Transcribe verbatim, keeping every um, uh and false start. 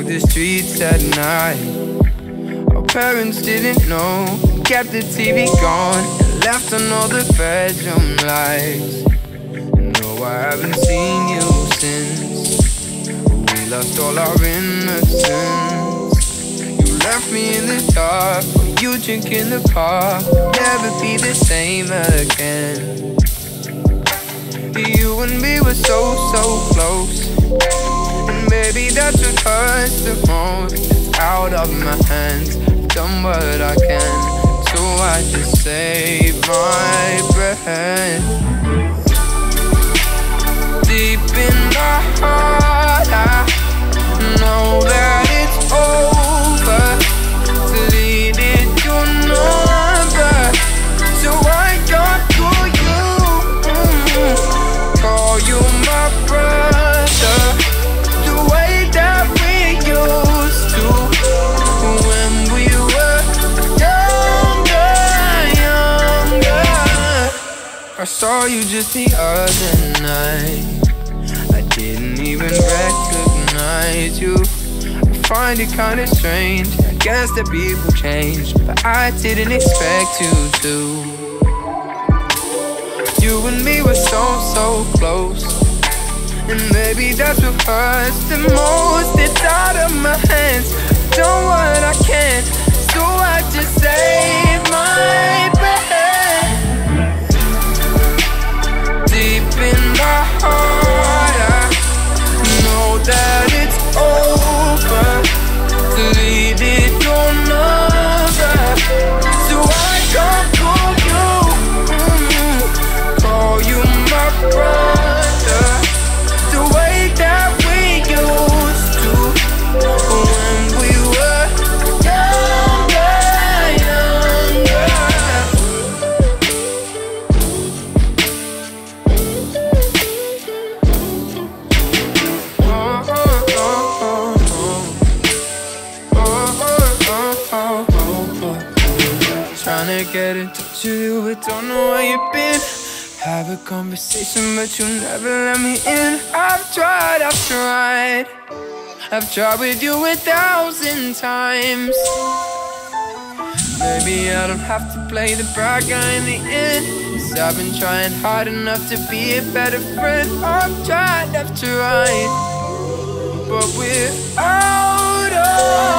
walk the streets at night. Our parents didn't know, kept the T V gone and left on all the bedroom lights. No, I haven't seen you since we lost all our innocence. You left me in the dark, you drink in the park, never be the same again. You and me were so, so close, and maybe that's what hurts the most. It's out of my hands, I've done what I can, so I just save my breath. Deep in my heart, I know that it's over. Deleted your number, so I got to you. Mm-hmm. Call you my brother, the way that we used to when we were younger, younger. I saw you just the other night, I didn't even recognize you. I find it kinda strange, I guess that people change, but I didn't expect you to. You and me were so, so close, and maybe that's what hurts the most. It's out of my hands, done what I can, so I just save my breath. Deep in my heart, I know that it's over. Deleted your number, so I can't call you. Mm-hmm. Call you my brother, the way that we used to when we were younger, younger. Oh, oh, oh, oh, oh, oh, oh, oh. Tryna get in touch with you, but don't know where you've been. Have a conversation, but you never let me in. I've tried, I've tried, I've tried with you a thousand times. Maybe I don't have to play the bad guy in the end, 'cause I've been trying hard enough to be a better friend. I've tried, I've tried, but we're out of